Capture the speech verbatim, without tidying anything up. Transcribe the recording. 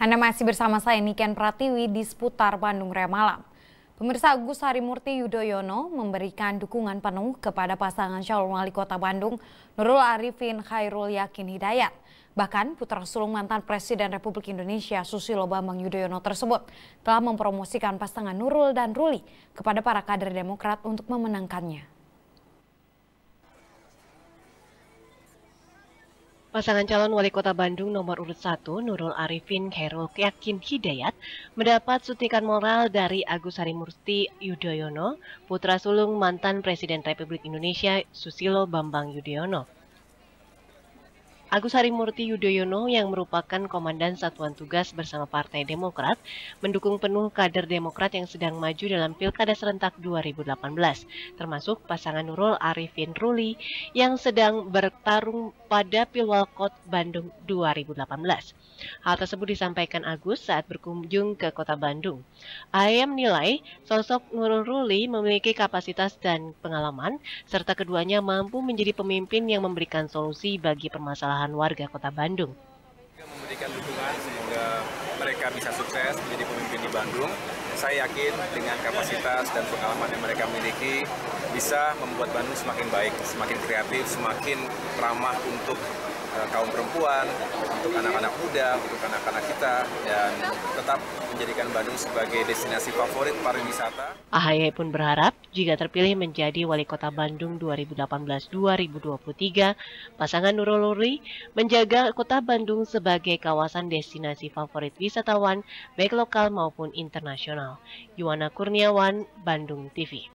Anda masih bersama saya Niken Pratiwi di seputar Bandung Raya Malam. Pemirsa, Agus Harimurti Yudhoyono memberikan dukungan penuh kepada pasangan calon wali kota Bandung, Nurul Arifin Khairul Yakin Hidayat. Bahkan putra sulung mantan Presiden Republik Indonesia Susilo Bambang Yudhoyono tersebut telah mempromosikan pasangan Nurul dan Ruli kepada para kader Demokrat untuk memenangkannya. Pasangan calon wali kota Bandung nomor urut satu, Nurul Arifin Khairul Yakin Hidayat, mendapat suntikan moral dari Agus Harimurti Yudhoyono, putra sulung mantan Presiden Republik Indonesia Susilo Bambang Yudhoyono. Agus Harimurti Yudhoyono yang merupakan Komandan Satuan Tugas bersama Partai Demokrat mendukung penuh kader Demokrat yang sedang maju dalam Pilkada Serentak dua ribu delapan belas, termasuk pasangan Nurul Arifin Ruli yang sedang bertarung pada Pilwalkot Bandung dua ribu delapan belas. Hal tersebut disampaikan Agus saat berkunjung ke kota Bandung. A Y menilai sosok Nurul Ruli memiliki kapasitas dan pengalaman, serta keduanya mampu menjadi pemimpin yang memberikan solusi bagi permasalahan warga kota Bandung. Memberikan dukungan semoga mereka bisa sukses menjadi pemimpin di Bandung. Saya yakin dengan kapasitas dan pengalaman yang mereka miliki bisa membuat Bandung semakin baik, semakin kreatif, semakin ramah untuk uh, kaum perempuan, untuk anak-anak muda, untuk anak-anak kita, dan tetap menjadikan Bandung sebagai destinasi favorit pariwisata. A H Y pun berharap jika terpilih menjadi wali kota Bandung dua ribu delapan belas sampai dua ribu dua puluh tiga, pasangan Nurul Ruli menjaga kota Bandung sebagai kawasan destinasi favorit wisatawan baik lokal maupun internasional. Yuwana Kurniawan, Bandung T V.